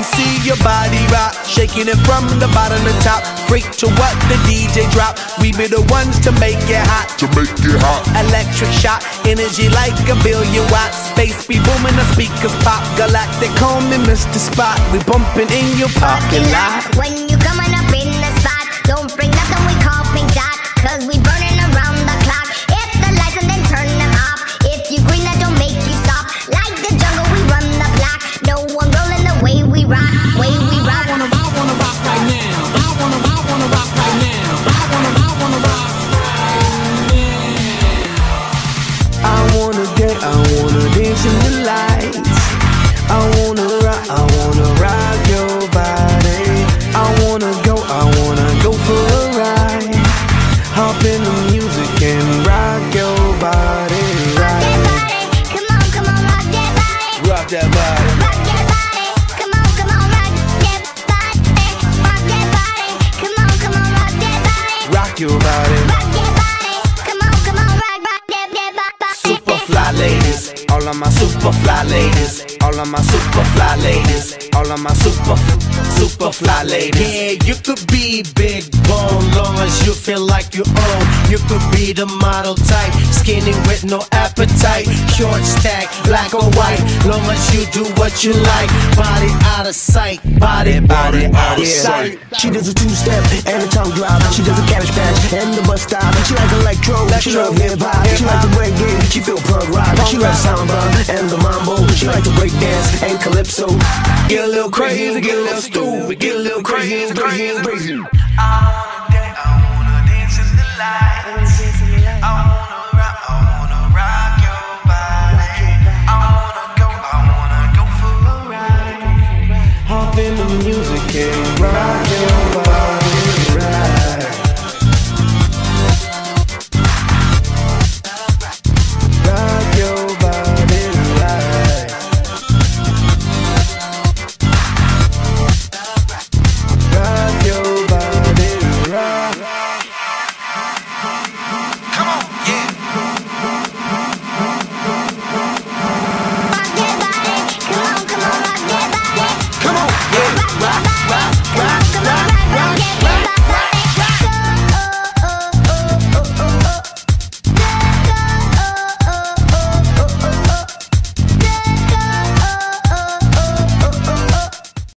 see your body rock, shaking it from the bottom to top. Freak to what the DJ drop. We be the ones to make it hot. Electric shock, energy like 1,000,000,000 watts. Space be booming, the speakers pop. Galactic, call me Mr. Spot. We bumping in your parking lot. When you coming up in the spot, don't bring nothing we call pink dot, cause we burning around the clock. Hit the lights and then turn them off. If you green, that don't make you stop. Like the jungle, we run the block. No one rolling the way we rock, way we rock. I wanna rock right now. I wanna rock right now. I wanna rock right now. I wanna dance in the lights. I wanna rock your body. I wanna go for a ride. Hop in the music and rock your body. Rock that body, come on, rock that body. Rock that body. Rock that body, come on, rock that body. Rock that body, come on, rock that body. Rock your body. Rock that body, come on, rock that body. Super fly ladies, all of my super fly ladies, all of my super fly ladies, all of my super fly ladies. Yeah, you could be big bone, long as you feel like you own. You could be the model type, skinny with no appetite, short stack, black or white, long as you do what you like. Body out of sight, body out of sight. She does a two-step and a tongue drop. She does a cabbage patch and the bus stop. She like electro, she love hip-hop. She like the reggae, she feel punk rock. She like samba and the mambo. She like to break dance and calypso. Get a little crazy, get a little stupid, get a little crazy. I wanna dance in the lights. I wanna rock your body.